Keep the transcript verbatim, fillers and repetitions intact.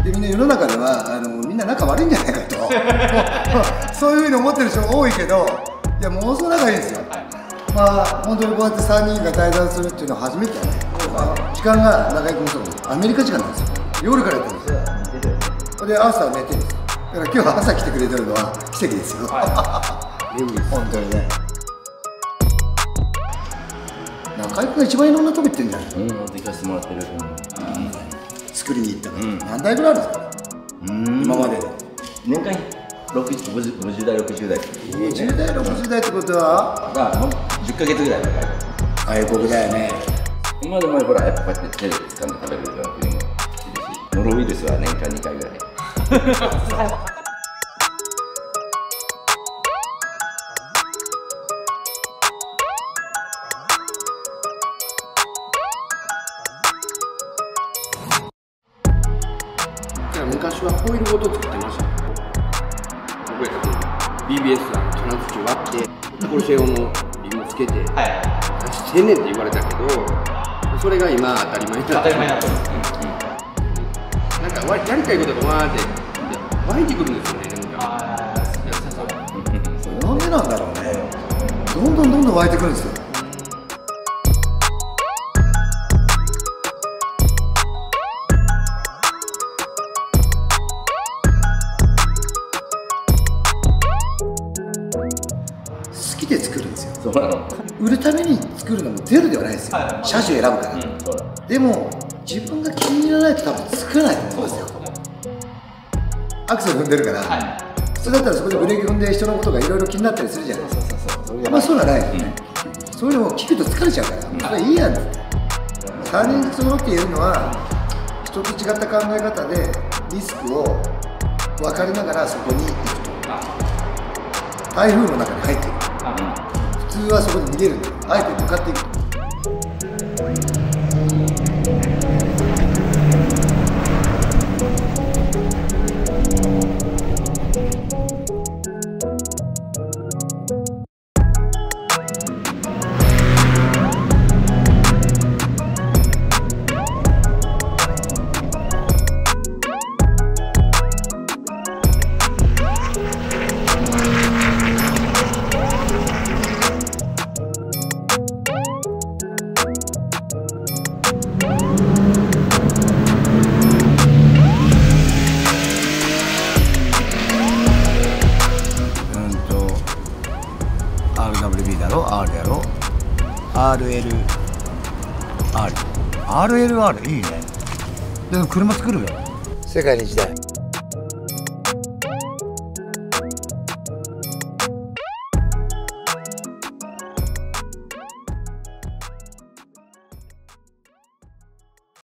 でみんな世の中ではあのみんな仲悪いんじゃないかとそういうふうに思ってる人が多いけど、いやもうそ仲いいんですよ。まあ本当にこうやってさんにんが対談するっていうのは初めてだね。時間が中居君もそうアメリカ時間なんですよ。夜からやってるんですよ。で朝寝てるんですよ。だから今日は朝来てくれてるのは奇跡ですよ。本当にね。中居君が一番いろんなとこ行ってるんじゃない。 うん、行かせてもらってる。 作りに行ったの、うん、何台ぐらいあるんですか、うん、今までで年間ごじゅうだいろくじゅうだいごじゅうだいろくじゅうだいってことはがじゅっかげつぐらい外国だよね。 今でもほらやっぱこうやって手で掴んで食べるような国もいるし、ノロウイルスは年間にかいぐらい昔はホイルごと作ってました。僕やったら ビービーエス は金槌割ってポルシェ用のリムつけて出してんねんって言われたけど、それが今当たり前になってる。なんかやりたいことがわーって湧いてくるんですよね。 なんでなんだろうね。どんどんどんどん湧いてくるんですよ。好きで作るんですよ。 そうなの。 売るために作るのもゼロではないですよ。車種選ぶから、うん、でも自分が気に入らないと多分作らないと思うんですよ。アクセル踏んでるから、はい、普通だったらそこでブレーキ踏んで人のことがいろいろ気になったりするじゃないですか。まあそういうのはないよね、うん、そういうのを聞くと疲れちゃうから、うん、それいいやんって。さんにん揃って言えるのは人と違った考え方でリスクを分かりながらそこに行くと。台風の中に入っていく。普通はそこで逃げるんだよ。あえて向かっていくと。アールダブリュービー だろ R やろ アールエルアール アールエルアール いいね。でも車作るよ。世界に一台